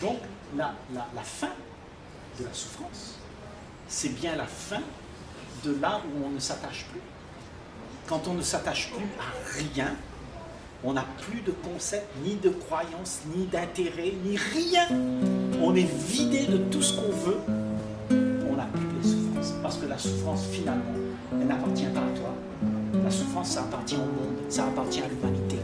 Donc, la fin de la souffrance, c'est bien la fin de là où on ne s'attache plus. Quand on ne s'attache plus à rien, on n'a plus de concept, ni de croyance, ni d'intérêt, ni rien. On est vidé de tout ce qu'on veut. On n'a plus les souffrances. Parce que la souffrance, finalement, elle n'appartient pas à toi. La souffrance, ça appartient au monde, ça appartient à l'humanité.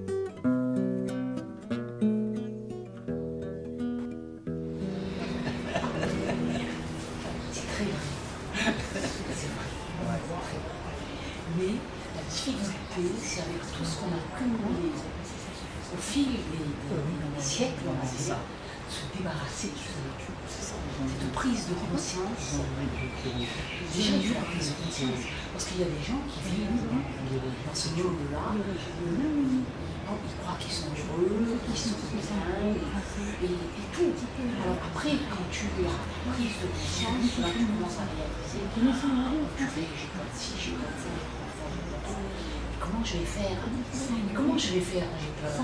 C'est très vrai. C'est vrai. Mais la difficulté, c'est avec tout ce qu'on a cumulé au fil des siècles, on va dire, se débarrasser de cette prise de conscience. Déjà, il faut la prise de conscience. Parce qu'il y a des gens qui vivent dans ce monde-là, ils croient qu'ils sont heureux, qu'ils sont bien, et tout. Alors après, quand tu as la prise de conscience, là, tu commences à réaliser, j'ai pas de ci, j'ai pas de ça, comment je vais faire? Comment je vais faire? J'ai peur.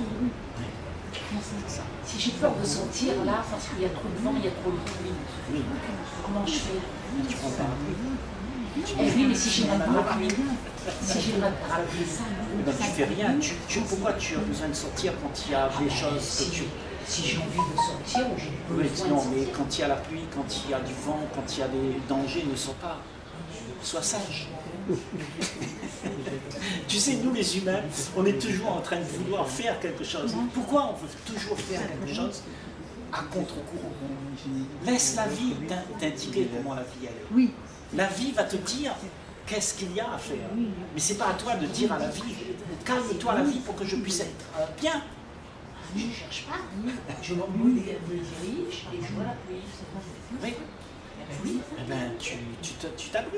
Si j'ai peur de sortir là parce qu'il y a trop de vent, il y a trop de pluie, comment je fais? Tu prends pas. Eh oui, mais si j'ai pas de parapluie, si j'ai pas de parapluie, Ben, tu fais rien. Pourquoi tu as besoin de sortir quand il y a des choses que tu... Si j'ai envie de sortir ou j'ai besoin de sortir. Non, mais quand il y a la pluie, quand il y a du vent, quand il y a des dangers, ne sors pas. Sois sage. Tu sais, nous les humains, on est toujours en train de vouloir faire quelque chose. Pourquoi on veut toujours faire quelque chose à contre-courant? Laisse la vie t'indiquer comment la vie est. Oui. La vie va te dire qu'est-ce qu'il y a à faire. Mais c'est pas à toi de dire à la vie, calme-toi la vie pour que je puisse être bien. Je ne cherche pas. Je me dirige et je vois la pluie. Oui. Oui. Eh bien, tu t'abrites.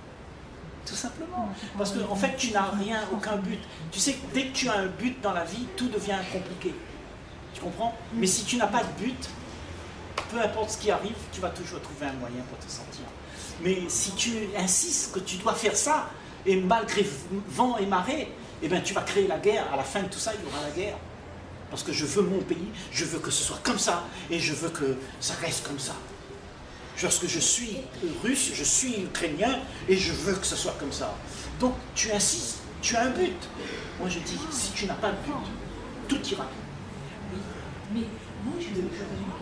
Tout simplement. Parce qu'en fait, tu n'as rien, aucun but. Tu sais, dès que tu as un but dans la vie, tout devient compliqué. Tu comprends? Mais si tu n'as pas de but, peu importe ce qui arrive, tu vas toujours trouver un moyen pour te sortir. Mais si tu insistes que tu dois faire ça, et malgré vent et marée, eh bien, tu vas créer la guerre. À la fin de tout ça, il y aura la guerre. Parce que je veux mon pays, je veux que ce soit comme ça, et je veux que ça reste comme ça. Lorsque je suis russe, je suis ukrainien, et je veux que ce soit comme ça. Donc, tu insistes, tu as un but. Moi, je dis, si tu n'as pas de but, tout ira. Mais moi, j'ai eu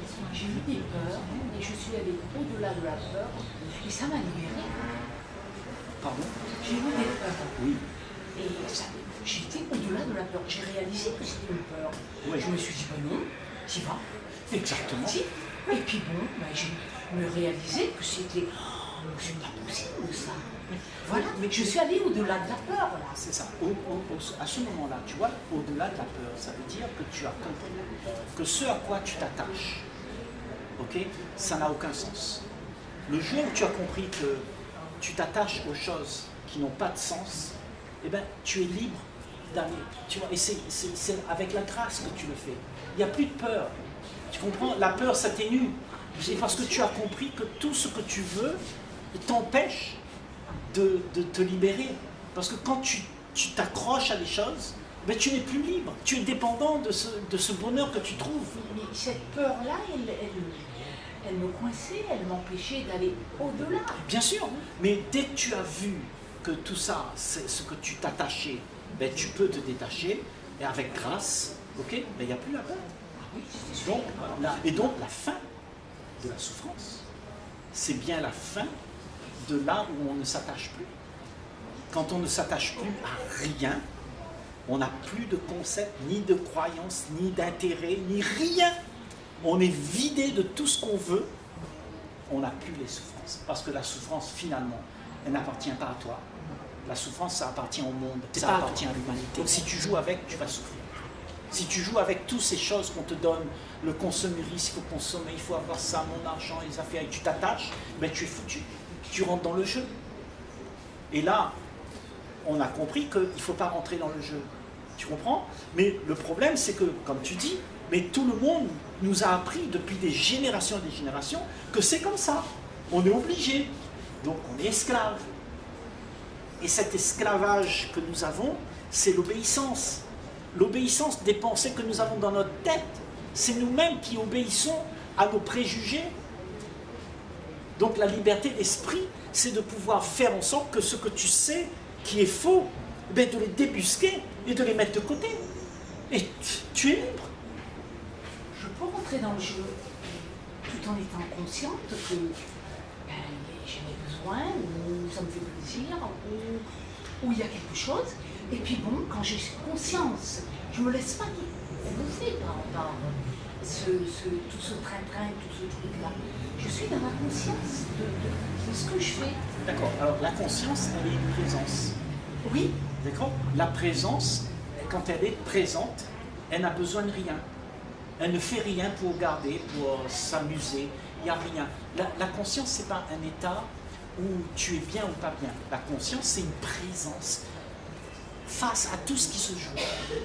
des peurs, et je suis allée au-delà de la peur, et ça m'a libérée. Pardon? J'ai eu des peurs. Oui. Et j'étais au-delà de la peur. J'ai réalisé que c'était une peur. Oui. Je me suis dit, ben non, t'y vas. Exactement. Et puis bon, ben, j'ai réalisé que c'était... Oh, c'est pas possible ça. Voilà, mais je suis allée au-delà de la peur là. C'est ça. À ce moment-là, tu vois, au-delà de la peur, ça veut dire que tu as compris que ce à quoi tu t'attaches, ok, ça n'a aucun sens. Le jour où tu as compris que tu t'attaches aux choses qui n'ont pas de sens, eh ben, tu es libre d'aller. Tu vois, et c'est avec la grâce que tu le fais. Il n'y a plus de peur. Tu comprends? La peur s'atténue. C'est parce que tu as compris que tout ce que tu veux t'empêche de te libérer. Parce que quand tu t'accroches à des choses, ben, tu n'es plus libre. Tu es dépendant de ce bonheur que tu trouves. Mais cette peur-là, elle me coinçait, elle m'empêchait d'aller au-delà. Bien sûr, mais dès que tu as vu que tout ça, c'est ce que tu t'attachais, ben, tu peux te détacher, et avec grâce, ok, ben, il n'y a plus la peur. Et donc la fin de la souffrance, c'est bien la fin de là où on ne s'attache plus. Quand on ne s'attache plus à rien, on n'a plus de concept, ni de croyance, ni d'intérêt, ni rien. On est vidé de tout ce qu'on veut, on n'a plus les souffrances. Parce que la souffrance, finalement, elle n'appartient pas à toi. La souffrance, ça appartient au monde, ça appartient à l'humanité. Donc si tu joues avec, tu vas souffrir. Si tu joues avec toutes ces choses qu'on te donne, le consumérisme, il faut consommer, il faut avoir ça, mon argent, les affaires, et tu t'attaches, ben tu es foutu. Tu rentres dans le jeu. Et là, on a compris qu'il ne faut pas rentrer dans le jeu. Tu comprends? Mais le problème, c'est que, comme tu dis, mais tout le monde nous a appris depuis des générations et des générations que c'est comme ça. On est obligé. Donc on est esclave. Et cet esclavage que nous avons, c'est l'obéissance. L'obéissance des pensées que nous avons dans notre tête. C'est nous-mêmes qui obéissons à nos préjugés. Donc la liberté d'esprit, c'est de pouvoir faire en sorte que ce que tu sais qui est faux, ben, de les débusquer et de les mettre de côté. Et tu es libre. Je peux rentrer dans le jeu tout en étant consciente que ben, j'en ai besoin, ou ça me fait plaisir, ou il y a quelque chose. Et puis bon, quand j'ai conscience, je ne me laisse pas bouffer par tout ce train-train, tout ce truc-là. Je suis dans la conscience de ce que je fais. D'accord. Alors la conscience, elle est une présence. Oui. D'accord. La présence, quand elle est présente, elle n'a besoin de rien. Elle ne fait rien pour garder, pour s'amuser. Il n'y a rien. La conscience, ce n'est pas un état où tu es bien ou pas bien. La conscience, c'est une présence face à tout ce qui se joue.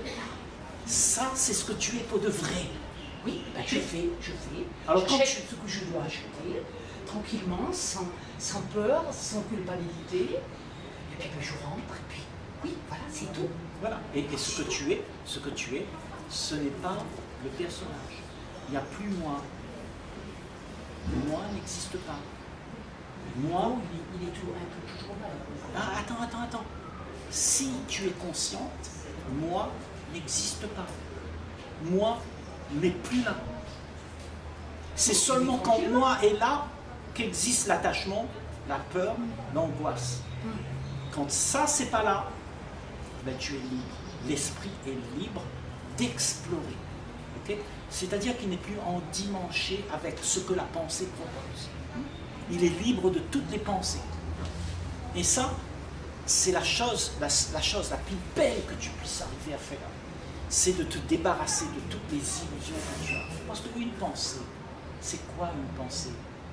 Ça, c'est ce que tu es pour de vrai. Oui, ben je fais. Alors, j'achète ce que je dois acheter, tranquillement, sans peur, sans culpabilité. Et puis ben, je rentre, et puis oui, voilà, c'est tout. Voilà. Et ce que tu es, ce n'est pas le personnage. Il n'y a plus moi. Moi n'existe pas. Moi, il est toujours là. Ah, attends. Si tu es consciente, moi n'existe pas. Moi n'est plus là. C'est seulement quand moi est là qu'existe l'attachement, la peur, l'angoisse. Quand ça, c'est pas là, ben, tu es libre. L'esprit est libre d'explorer. Okay? C'est-à-dire qu'il n'est plus endimanché avec ce que la pensée propose. Il est libre de toutes les pensées. Et ça, c'est la chose la plus belle que tu puisses arriver à faire. C'est de te débarrasser de toutes les illusions que tu as. Parce qu'une pensée, c'est quoi une pensée?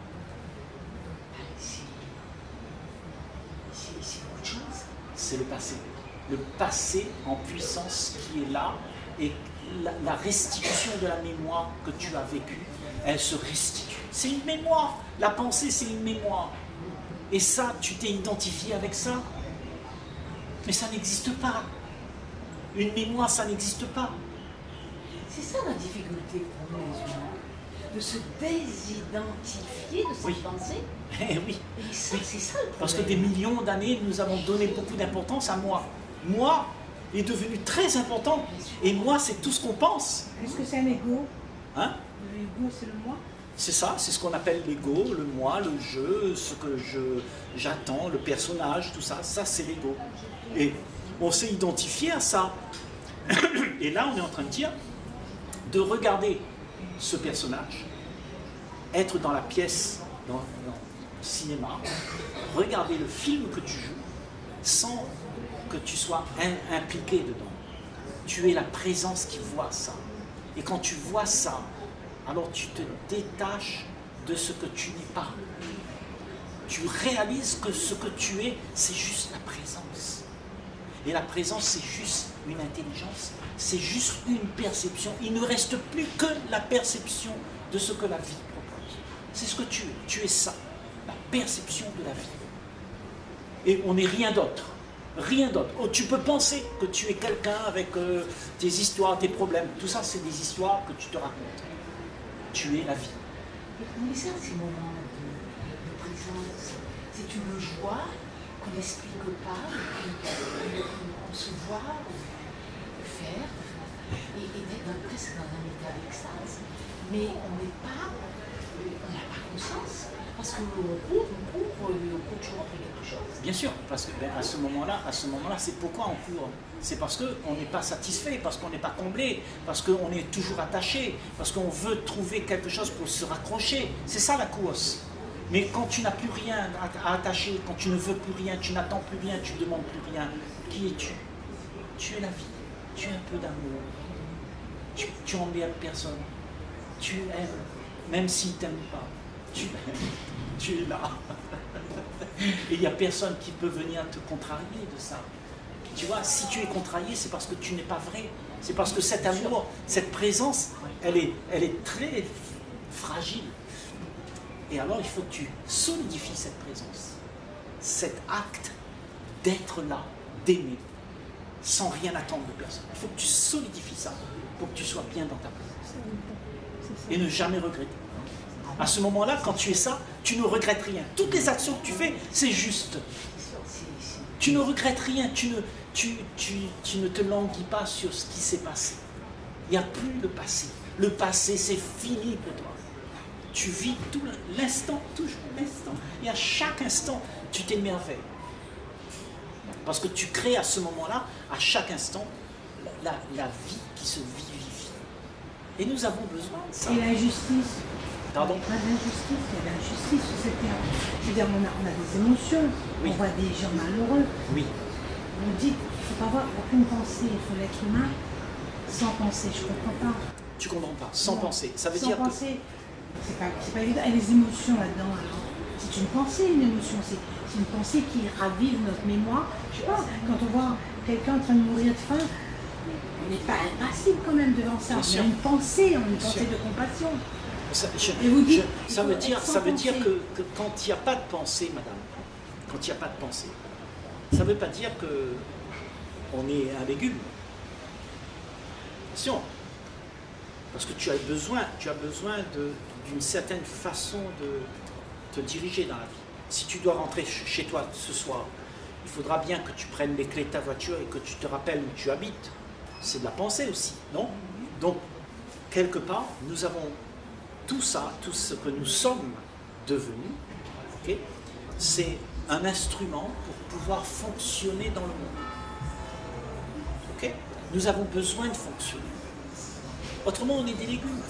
C'est autre chose. C'est le passé. Le passé en puissance qui est là, et la restitution de la mémoire que tu as vécue, elle se restitue. C'est une mémoire. La pensée, c'est une mémoire. Et ça, tu t'es identifié avec ça. Mais ça n'existe pas. Une mémoire, ça n'existe pas. C'est ça la difficulté pour nous les humains, de se désidentifier de cette pensée. Eh oui. Et ça, c'est ça le problème. Parce que des millions d'années, nous avons donné beaucoup d'importance à moi. Moi est devenu très important. Et moi, c'est tout ce qu'on pense. Est-ce que c'est un ego? Hein? L'ego, c'est le moi? C'est ça, c'est ce qu'on appelle l'ego, le moi, le jeu, ce que j'attends, le personnage, tout ça. Ça, c'est l'ego. Et on s'est identifié à ça. Et là, on est en train de dire de regarder ce personnage, être dans la pièce, dans le cinéma, regarder le film que tu joues, sans que tu sois impliqué dedans. Tu es la présence qui voit ça. Et quand tu vois ça, alors tu te détaches de ce que tu n'es pas. Tu réalises que ce que tu es, c'est juste la présence. Et la présence, c'est juste une intelligence, c'est juste une perception. Il ne reste plus que la perception de ce que la vie propose. C'est ce que tu es. Tu es ça, la perception de la vie. Et on n'est rien d'autre. Rien d'autre. Oh, tu peux penser que tu es quelqu'un avec tes histoires, tes problèmes. Tout ça, c'est des histoires que tu te racontes. Tu es la vie. Mais ça, ces moments de présence, c'est une joie qu'on n'explique pas, qu'on se voit faire, et d'être presque dans un état d'extase. Mais on n'a pas conscience, parce qu'on court toujours après quelque chose. Bien sûr, parce que à ce moment-là, c'est pourquoi on court. C'est parce qu'on n'est pas satisfait, parce qu'on n'est pas comblé, parce qu'on est toujours attaché, parce qu'on veut trouver quelque chose pour se raccrocher. C'est ça la course. Mais quand tu n'as plus rien à attacher, quand tu ne veux plus rien, tu n'attends plus rien, tu ne demandes plus rien, qui es-tu? Tu es la vie, tu es un peu d'amour, tu emmerdes personne, tu aimes, même s'ils ne t'aiment pas, tu aimes, tu es là. Et il n'y a personne qui peut venir te contrarier de ça. Tu vois, si tu es contrarié, c'est parce que tu n'es pas vrai. C'est parce que cet amour, cette présence, elle est très fragile. Et alors, il faut que tu solidifies cette présence, cet acte d'être là, d'aimer, sans rien attendre de personne. Il faut que tu solidifies ça pour que tu sois bien dans ta présence. c'est et ça. ne jamais regretter. À ce moment-là, quand tu es ça, tu ne regrettes rien. Toutes les actions que tu fais, c'est juste. Tu ne regrettes rien, tu ne te languis pas sur ce qui s'est passé. Il n'y a plus le passé. Le passé, c'est fini pour toi. Tu vis tout l'instant, toujours l'instant. Et à chaque instant, tu t'émerveilles. Parce que tu crées à ce moment-là, à chaque instant, la vie qui se vivifie. Et nous avons besoin de ça. Et l'injustice. Pardon? Pas d'injustice, il y a l'injustice sur cette terre. C'est-à-dire, on a des émotions, Oui. on voit des gens malheureux. Oui, On dit qu'il ne faut pas avoir aucune pensée, il faut l'être humain sans penser. Je ne comprends pas. tu ne comprends pas, sans Non. penser. Ça veut Sans dire que... penser, c'est pas évident. Et les émotions là-dedans, alors, c'est une pensée, une émotion. C'est une pensée qui ravive notre mémoire. Je sais pas, quand on voit quelqu'un en train de mourir de faim, on n'est pas impassible quand même devant ça. Bien On sûr. a une pensée, on a une Bien pensée sûr. de compassion. Ça, Et vous dites, ça il veut faut dire, être sans ça veut dire penser. que quand il n'y a pas de pensée, madame, quand il n'y a pas de pensée, ça ne veut pas dire que on est un légume. Attention, parce que tu as besoin d'une certaine façon de te diriger dans la vie. Si tu dois rentrer chez toi ce soir, il faudra bien que tu prennes les clés de ta voiture et que tu te rappelles où tu habites. C'est de la pensée aussi, non? Donc, quelque part, nous avons tout ça, tout ce que nous sommes devenus, ok, c'est un instrument pour pouvoir fonctionner dans le monde. Ok? Nous avons besoin de fonctionner. Autrement, on est des légumes.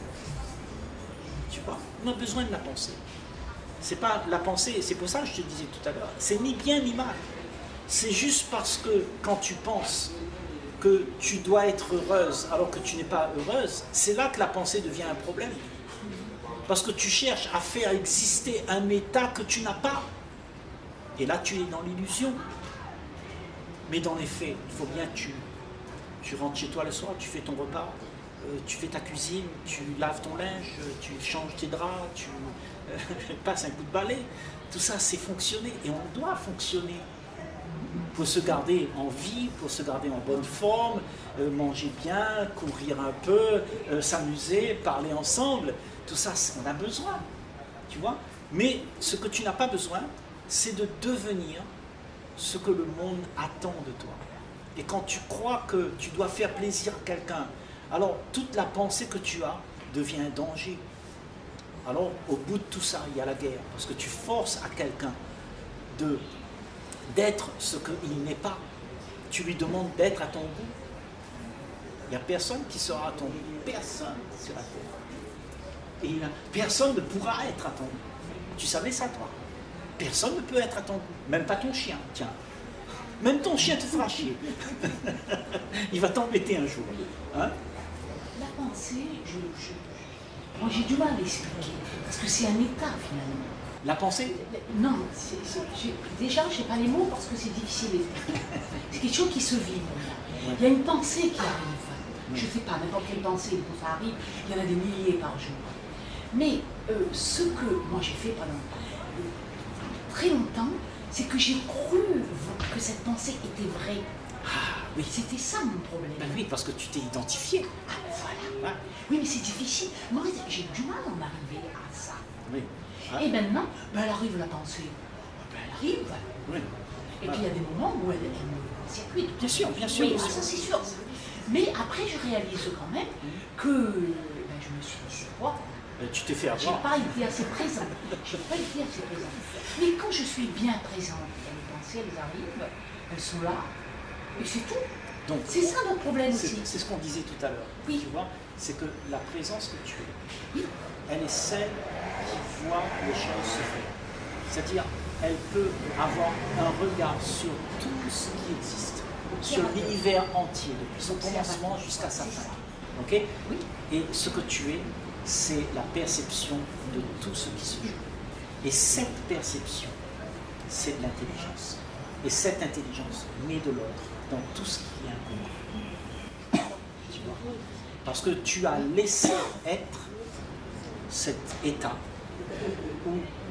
Tu vois? On a besoin de la pensée. C'est pas la pensée, c'est pour ça que je te disais tout à l'heure, c'est ni bien ni mal. C'est juste parce que quand tu penses que tu dois être heureuse alors que tu n'es pas heureuse, c'est là que la pensée devient un problème. Parce que tu cherches à faire exister un état que tu n'as pas. Et là, tu es dans l'illusion. Mais dans les faits, il faut bien que tu rentres chez toi le soir, tu fais ton repas, tu fais ta cuisine, tu laves ton linge, tu changes tes draps, tu passes un coup de balai. Tout ça, c'est fonctionner. Et on doit fonctionner pour se garder en vie, pour se garder en bonne forme, manger bien, courir un peu, s'amuser, parler ensemble. Tout ça, on a besoin, tu vois. Mais ce que tu n'as pas besoin, c'est de devenir ce que le monde attend de toi. Et quand tu crois que tu dois faire plaisir à quelqu'un, alors toute la pensée que tu as devient un danger. Alors au bout de tout ça, il y a la guerre, parce que tu forces à quelqu'un d'être ce qu'il n'est pas. Tu lui demandes d'être à ton goût. Il n'y a personne qui sera à ton goût. Personne sur la terre. Et personne ne pourra être à ton goût. Tu savais ça, toi? Personne ne peut être à ton goût. Même pas ton chien, tiens. Même ton chien te fera chier. Il va t'embêter un jour. Hein? La pensée, moi j'ai du mal à l'expliquer, parce que c'est un état finalement. La pensée? Non, déjà je n'ai pas les mots parce que c'est difficile à expliquer. C'est quelque chose qui se vit. Il y a une pensée qui arrive. Je ne sais pas, n'importe quelle pensée, quand ça arrive, il y en a des milliers par jour. Mais ce que moi j'ai fait pendant très longtemps, c'est que j'ai cru que cette pensée était vraie. Ah oui. C'était ça mon problème. Ben oui, parce que tu t'es identifié. Ah, voilà. Ouais. Oui, mais c'est difficile. Moi, j'ai du mal à en arriver à ça. Oui. Ah. Et maintenant, ben, elle arrive la pensée. Ben, elle arrive. Oui. Et puis il y a des moments où elle me circuite. Bien sûr, bien sûr. Oui, bien ah, sûr. ça c'est sûr. Mais après, je réalise quand même que ben, je me suis dit, c'est quoi? Tu t'es fait J'ai avoir. pas été assez présente. J'ai pas été assez présente. Mais quand je suis bien présente, les pensées, elles arrivent, elles sont là, et c'est tout. Donc, C'est ça notre problème aussi. c'est ce qu'on disait tout à l'heure. Oui. Tu vois, c'est que la présence que tu es, Oui. elle est celle qui voit les choses se faire. C'est-à-dire, elle peut avoir un regard sur tout ce qui existe, sur l'univers entier, depuis son commencement jusqu'à sa fin. Ok? Oui. Et ce que tu es, c'est la perception de tout ce qui se joue. Et cette perception, c'est de l'intelligence. Et cette intelligence met de l'ordre dans tout ce qui est incommun. Tu vois? Parce que tu as laissé être cet état où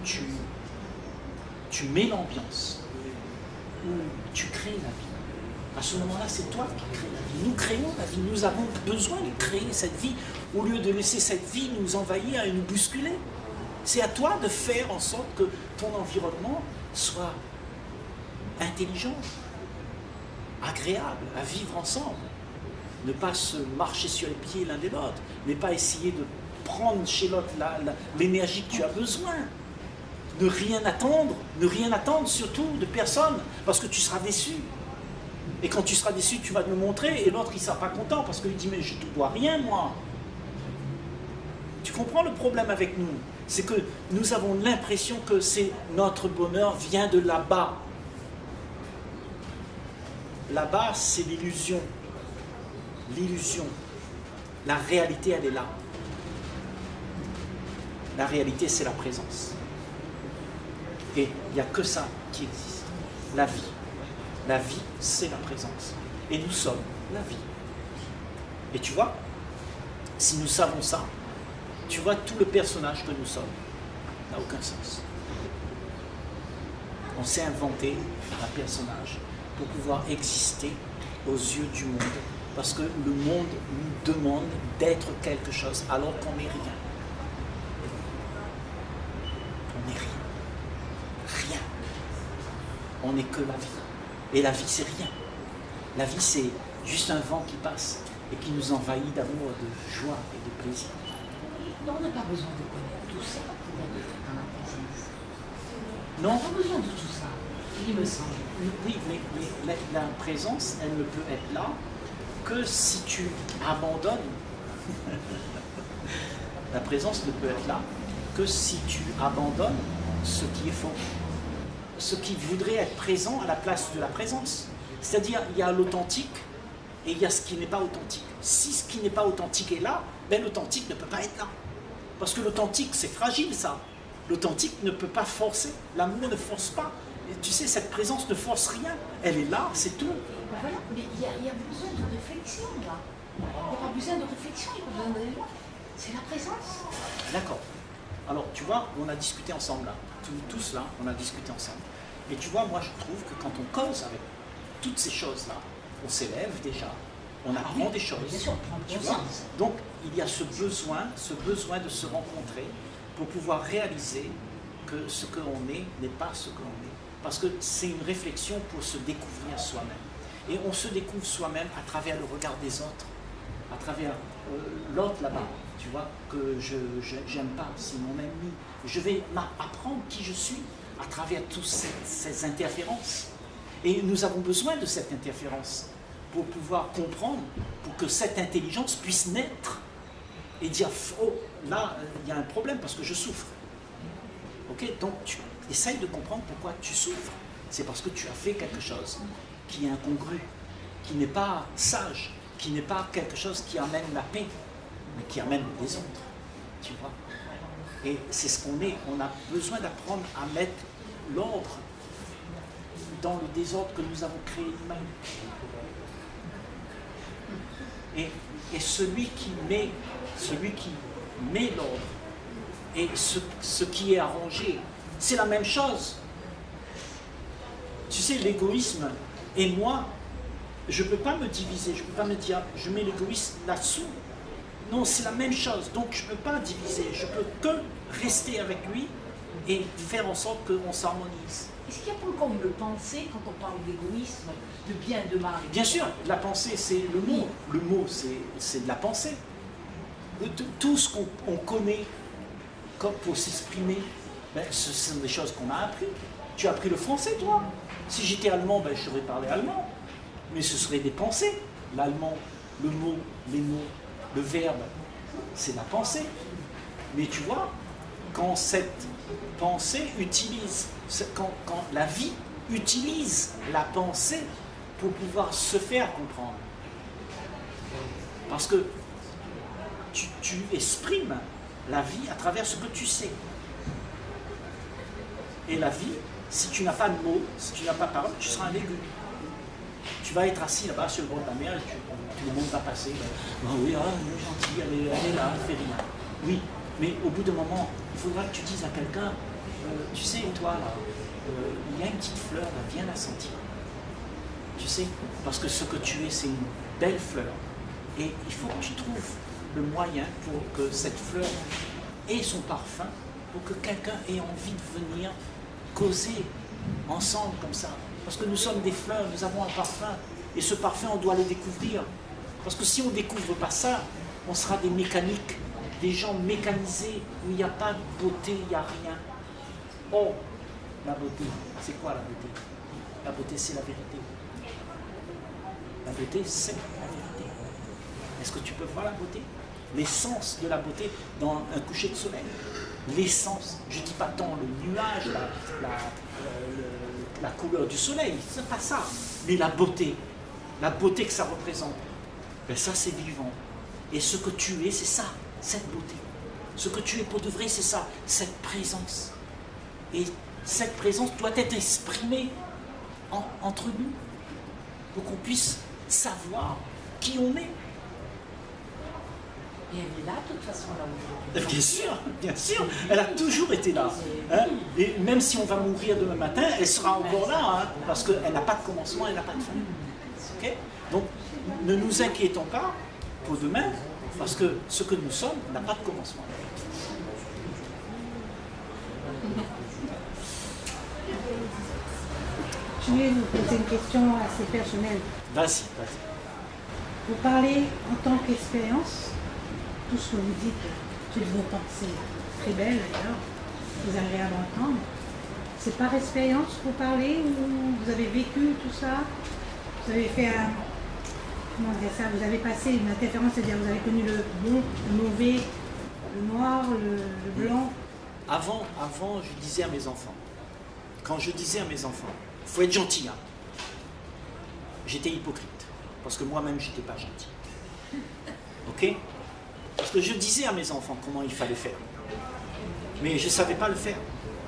tu mets l'ambiance, où tu crées la vie. À ce moment-là, c'est toi qui crées la vie. Nous créons la vie, nous avons besoin de créer cette vie, au lieu de laisser cette vie nous envahir et nous bousculer. C'est à toi de faire en sorte que ton environnement soit intelligent, agréable, à vivre ensemble. Ne pas se marcher sur les pieds l'un des l'autre, mais pas essayer de prendre chez l'autre l'énergie que tu as besoin. Ne rien attendre surtout de personne, parce que tu seras déçu. Et quand tu seras déçu, tu vas te le montrer, et l'autre il ne sera pas content, parce qu'il dit, mais je ne te dois rien, moi. Tu comprends le problème avec nous? C'est que nous avons l'impression que notre bonheur vient de là-bas. Là-bas, c'est l'illusion. L'illusion. La réalité, elle est là. La réalité, c'est la présence. Et il n'y a que ça qui existe. La vie. La vie, c'est la présence. Et nous sommes la vie. Et tu vois, si nous savons ça, tu vois tout le personnage que nous sommes n'a aucun sens. On s'est inventé un personnage pour pouvoir exister aux yeux du monde. Parce que le monde nous demande d'être quelque chose alors qu'on n'est rien. On n'est rien. Rien. On n'est que la vie. Et la vie, c'est rien. La vie, c'est juste un vent qui passe et qui nous envahit d'amour, de joie et de plaisir. On n'a pas besoin de connaître tout ça pour être dans la présence. Non. On n'a pas besoin de tout ça, il me semble. Oui, mais la présence, elle ne peut être là que si tu abandonnes. La présence ne peut être là que si tu abandonnes ce qui est faux. Ce qui voudrait être présent à la place de la présence. C'est-à-dire, il y a l'authentique et il y a ce qui n'est pas authentique. Si ce qui n'est pas authentique est là, ben l'authentique ne peut pas être là. Parce que l'authentique, c'est fragile, ça. L'authentique ne peut pas forcer. L'amour ne force pas. Et tu sais, cette présence ne force rien. Elle est là, c'est tout. Voilà, mais il y a besoin de réflexion, là. Il n'y a pas besoin de réflexion, il n'y a pas besoin d'aller là. C'est la présence. D'accord. Alors, tu vois, on a discuté ensemble, là. Tous là, on a discuté ensemble. Et tu vois, moi, je trouve que quand on cause avec toutes ces choses-là, on s'élève déjà, on apprend des choses. Bien sûr, on prend Tu vois? conscience. Donc, il y a ce besoin de se rencontrer pour pouvoir réaliser que ce qu'on est n'est pas ce que l'on est. Parce que c'est une réflexion pour se découvrir soi-même. Et on se découvre soi-même à travers le regard des autres, à travers l'autre là-bas, tu vois, que je n'aime pas, c'est mon ennemi. Je vais apprendre qui je suis à travers toutes ces interférences. Et nous avons besoin de cette interférence pour pouvoir comprendre, pour que cette intelligence puisse naître et dire, oh, là, il y a un problème parce que je souffre. Ok, donc tu essayes de comprendre pourquoi tu souffres. C'est parce que tu as fait quelque chose qui est incongru, qui n'est pas sage, qui n'est pas quelque chose qui amène la paix, mais qui amène les autres. Tu vois? Et c'est ce qu'on est. On a besoin d'apprendre à mettre l'ordre dans le désordre que nous avons créé nous-mêmes. Et celui qui met l'ordre et ce qui est arrangé, c'est la même chose. Tu sais, l'égoïsme et moi, je ne peux pas me diviser, je ne peux pas me dire, je mets l'égoïsme là-dessous. Non, c'est la même chose, donc je ne peux pas diviser, je peux que rester avec lui et faire en sorte qu'on s'harmonise. Est-ce qu'il n'y a pas encore une pensée quand on parle d'égoïsme, de bien et de mal? Bien sûr, la pensée, c'est le mot. Le mot, c'est de la pensée. Tout ce qu'on connaît comme pour s'exprimer, ben, ce sont des choses qu'on a appris. Tu as appris le français, toi. Si j'étais allemand, ben, je saurais parler allemand. Mais ce seraient des pensées. L'allemand, le mot, les mots, le verbe, c'est la pensée. Mais tu vois, quand cette pensée utilise, quand la vie utilise la pensée pour pouvoir se faire comprendre. Parce que tu exprimes la vie à travers ce que tu sais. Et la vie, si tu n'as pas de mots, si tu n'as pas de parole, tu seras un légume. Tu vas être assis là-bas sur le bord de la mer et tout le monde va passer. Ah oui, elle est gentille, elle est là, elle fait rien. Oui, mais au bout d'un moment, il faudra que tu dises à quelqu'un, tu sais, toi, là, il y a une petite fleur, là, viens la sentir. Tu sais, parce que ce que tu es, c'est une belle fleur. Et il faut que tu trouves le moyen pour que cette fleur ait son parfum, pour que quelqu'un ait envie de venir causer ensemble comme ça. Parce que nous sommes des fleurs, nous avons un parfum. Et ce parfum, on doit le découvrir. Parce que si on ne découvre pas ça, on sera des mécaniques, des gens mécanisés, où il n'y a pas de beauté, il n'y a rien. Oh, la beauté, c'est quoi la beauté? La beauté, c'est la vérité. La beauté, c'est la vérité. Est-ce que tu peux voir la beauté? L'essence de la beauté dans un coucher de soleil. L'essence, je ne dis pas tant le nuage, la couleur du soleil, c'est pas ça. Mais la beauté que ça représente, ben ça c'est vivant. Et ce que tu es, c'est ça, cette beauté. Ce que tu es pour de vrai, c'est ça, cette présence. Et cette présence doit être exprimée entre nous, pour qu'on puisse savoir qui on est. Et elle est là, de toute façon, là aujourd'hui. Bien sûr, elle a toujours été là. Hein? Et même si on va mourir demain matin, elle sera encore là, hein? Parce qu'elle n'a pas de commencement, elle n'a pas de fin. Okay? Donc, ne nous inquiétons pas pour demain, parce que ce que nous sommes n'a pas de commencement. Je vais vous poser une question assez personnelle. Vas-y. Vous parlez en tant qu'expérience, tout ce que vous dites, toutes vos pensées, très belles d'ailleurs, très agréables à entendre. C'est par expérience que vous parlez ou vous avez vécu tout ça? Vous avez fait un... Comment dire ça? Vous avez passé une interférence, c'est-à-dire vous avez connu le bon, le mauvais, le noir, le blanc. Avant, je disais à mes enfants, quand je disais à mes enfants, il faut être gentil, hein. J'étais hypocrite, parce que moi-même, je n'étais pas gentil. Ok? Parce que je disais à mes enfants comment il fallait faire. Mais je ne savais pas le faire.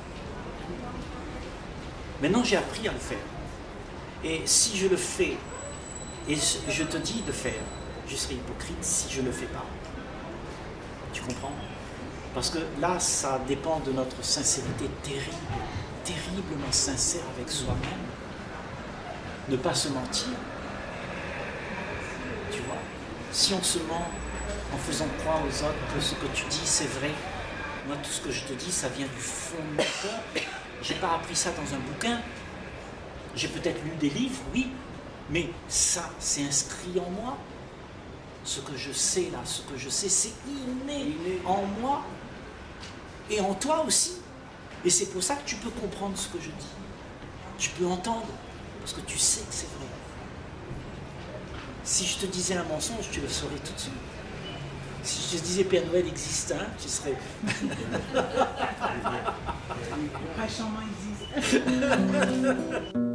Maintenant, j'ai appris à le faire. Et si je le fais, et je te dis de faire, je serai hypocrite si je ne le fais pas. Tu comprends? Parce que là, ça dépend de notre sincérité terrible, terriblement sincère avec soi-même. Ne pas se mentir. Tu vois? Si on se ment en faisant croire aux autres que ce que tu dis, c'est vrai, moi, tout ce que je te dis, ça vient du fond de mon cœur. Je n'ai pas appris ça dans un bouquin. J'ai peut-être lu des livres, oui, mais ça, c'est inscrit en moi. Ce que je sais là, ce que je sais, c'est inné en moi et en toi aussi. Et c'est pour ça que tu peux comprendre ce que je dis. Tu peux entendre, parce que tu sais que c'est vrai. Si je te disais un mensonge, tu le saurais tout de suite. Si je te disais Père Noël existe, hein, tu serais... Le prêchement existe.